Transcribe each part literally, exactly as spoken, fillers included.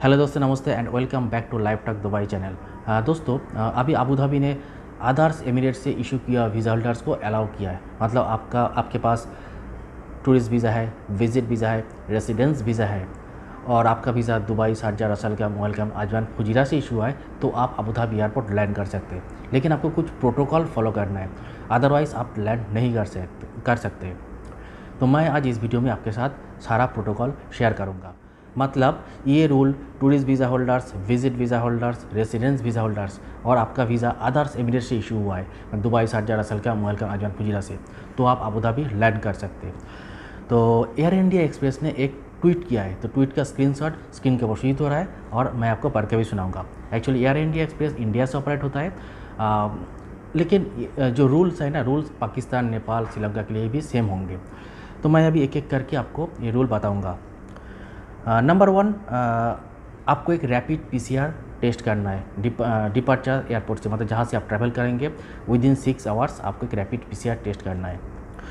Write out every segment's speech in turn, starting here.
Hello दोस्तों, नमस्ते and welcome back to live talk Dubai channel. दोस्तों, अभी अबू धाबी ने अदर्स एमिरेट्स से इशू किया वीज़ा होल्डर्स को अलाउ किया है। मतलब आपका आपके पास टूरिस्ट वीज़ा है, विजिट वीज़ा है, रेसिडेंस वीज़ा है और आपका वीज़ा दुबई, शारजाह, रस अल खैमा, वेलकम, अजमान, फुजीरा से इशू है तो आप अबू धाबी एयरपोर्ट लैंड कर सकते हैं। लेकिन आपको कुछ प्रोटोकॉल फॉलो करना है, अदरवाइज़ आप लैंड नहीं कर सकते कर सकते तो मैं आज इस वीडियो में आपके साथ सारा प्रोटोकॉल शेयर करूँगा। मतलब ये rule tourist visa holders, visit visa holders, residence visa holders और आपका वीज़ा अदर्स एमिरेट से इशू हुआ है दुबई, शारजाह, रस अल खैमा, वेलकम, अजमान, फुजीरा से, तो आप अबू धाबी लैंड कर सकते हैं। तो एयर इंडिया एक्सप्रेस ने एक ट्वीट किया है, तो ट्वीट का स्क्रीनशॉट स्क्रीन के ऊपर शो हो रहा है और मैं आपको पढ़ के भी सुनाऊंगा। Actually Air India Express India से ऑपरेट होता है, आ, लेकिन जो रूल्स है ना, रूल्स पाकिस्तान, नेपाल, श्रीलंका के लिए भी सेम होंगे। तो मैं अभी एक एक करके आपको ये रूल बताऊँगा। नंबर वन, आपको एक रैपिड पीसीआर टेस्ट करना है डिप, डिपार्चर एयरपोर्ट से, मतलब जहाँ से आप ट्रैवल करेंगे विद इन सिक्स आवर्स आपको एक रैपिड पीसीआर टेस्ट करना है।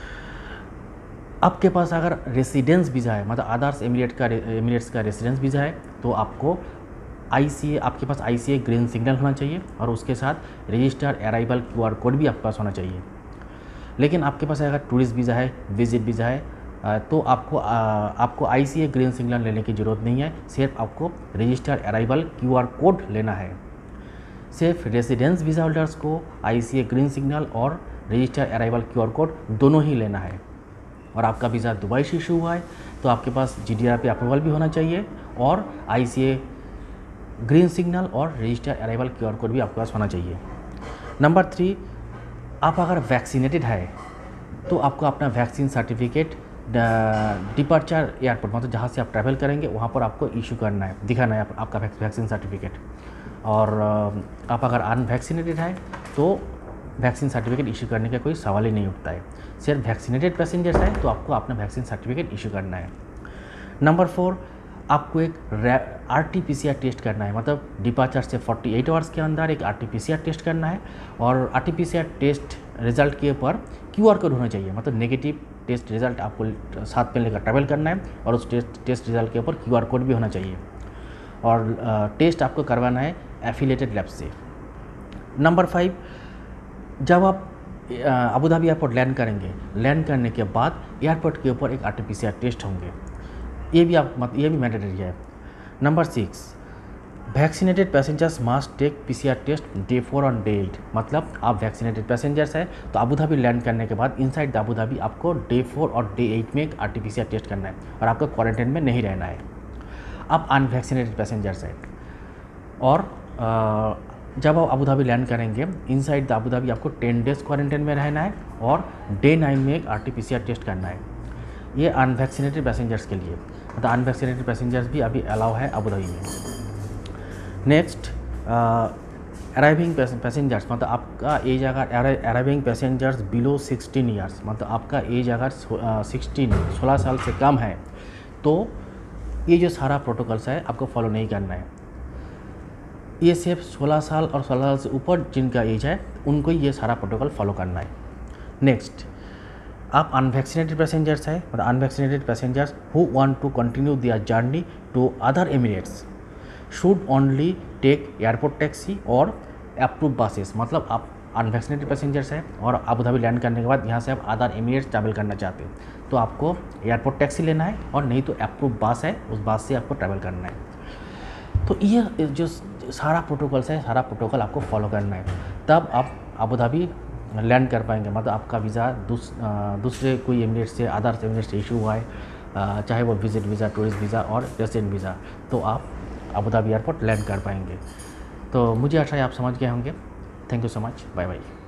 आपके पास अगर रेसिडेंस वीज़ा है, मतलब अदर्स एमिरेट का एमिरेट्स का रेसिडेंस वीज़ा है, तो आपको आईसीए आपके पास आईसीए ग्रीन सिग्नल होना चाहिए और उसके साथ रजिस्टर अराइवल क्यूआर कोड भी आपके पास होना चाहिए। लेकिन आपके पास अगर टूरिस्ट वीज़ा है, विजिट वीज़ा है, तो आपको आपको आईसीए ग्रीन सिग्नल लेने की ज़रूरत नहीं है, सिर्फ आपको रजिस्टर अराइवल क्यूआर कोड लेना है। सिर्फ रेसिडेंस वीज़ा होल्डर्स को आईसीए ग्रीन सिग्नल और रजिस्टर अराइवल क्यूआर कोड दोनों ही लेना है। और आपका वीज़ा दुबई से इशू हुआ है तो आपके पास जीडीआर पे अप्रूवल भी होना चाहिए और आईसीए ग्रीन सिग्नल और रजिस्टर अराइवल क्यूआर कोड भी आपके पास होना चाहिए। नंबर थ्री, आप अगर वैक्सीनेटेड है तो आपको अपना वैक्सीन सर्टिफिकेट डिपार्चर एयरपोर्ट, मतलब जहाँ से आप ट्रैवल करेंगे वहाँ पर आपको इशू करना है, दिखाना है आपका वैक्सीन सर्टिफिकेट। और आप अगर अनवैक्सीनेटेड है तो वैक्सीन सर्टिफिकेट इशू करने का कोई सवाल ही नहीं उठता है। सिर्फ वैक्सीनेटेड पैसेंजर्स है तो आपको अपना वैक्सीन सर्टिफिकेट इशू करना है। नंबर फोर, आपको एक आरटीपीसीआर टेस्ट करना है, मतलब डिपार्चर से अड़तालीस आवर्स के अंदर एक आरटीपीसीआर टेस्ट करना है और आरटीपीसीआर टेस्ट रिजल्ट के ऊपर क्यूआर कोड होना चाहिए, मतलब नेगेटिव टेस्ट रिजल्ट आपको साथ में लेकर ट्रैवल करना है और उस टेस्ट टेस्ट रिजल्ट के ऊपर क्यूआर कोड भी होना चाहिए। और आ, टेस्ट आपको करवाना है एफिलिएटेड लैब से। नंबर फाइव, जब आप अबू धाबी एयरपोर्ट लैंड करेंगे, लैंड करने के बाद एयरपोर्ट के ऊपर एक आरटीपीसीआर टेस्ट होंगे, ये भी आप मत ये भी मैंडेटरी है। Number six, vaccinated passengers must take PCR test day four और डे एट, मतलब आप वैक्सीनेटेड पैसेंजर्स हैं तो अबू धाबी लैंड करने के बाद इनसाइड द अबू धाबी आपको डे फोर और डे एट में एक आरटीपीसीआर टेस्ट करना है और आपको क्वारंटाइन में नहीं रहना है। आप अनवैक्सीनेटेड पैसेंजर्स हैं और आ, जब आप अबू धाबी लैंड करेंगे इनसाइड द अबू धाबी आपको टेन डेज क्वारंटाइन में रहना है और डे नाइन में एक आरटीपीसीआर टेस्ट करना है। ये अनवैक्सीनेटेड पैसेंजर्स के लिए, मतलब अनवैक्सीनेटेड पैसेंजर्स भी अभी अलाउ है अबू धाबी में। नेक्स्ट, अराइविंग पैसेंजर्स, मतलब आपका एज अगर arriving passengers below sixteen years, मतलब आपका एज अगर सिक्सटीन सोलह साल से कम है तो ये जो सारा प्रोटोकॉल्स है आपको फॉलो नहीं करना है। ये सिर्फ सोलह साल और सोलह साल से ऊपर जिनका एज है उनको ही ये सारा प्रोटोकॉल फॉलो करना है। नेक्स्ट, आप अनवैक्सीनेटेड पैसेंजर्स हैं, मतलब unvaccinated passengers who want to continue their journey to other Emirates should only take airport taxi और अप्रूव बसेस, मतलब आप अनवैक्सीनेटेड पैसेंजर्स हैं और अबू धाबी लैंड करने के बाद यहाँ से आप अदर एमिरेट्स ट्रैवल करना चाहते हैं तो आपको एयरपोर्ट टैक्सी लेना है और नहीं तो अप्रूव बस है, उस बस से आपको ट्रैवल करना है। तो ये जो सारा प्रोटोकॉल्स है, सारा प्रोटोकॉल आपको फॉलो करना है, तब आप अबू धाबी लैंड कर पाएंगे। मतलब आपका वीज़ा दूस, दूसरे कोई एमिरेट से, अदर एमिरेट से इशू हुआ है, चाहे वो विजिट वीज़ा, टूरिस्ट वीज़ा और रेसिडेंट वीज़ा, तो आप अबू धाबी एयरपोर्ट लैंड कर पाएंगे। तो मुझे आशा है आप समझ गए होंगे। Thank you so much, bye bye.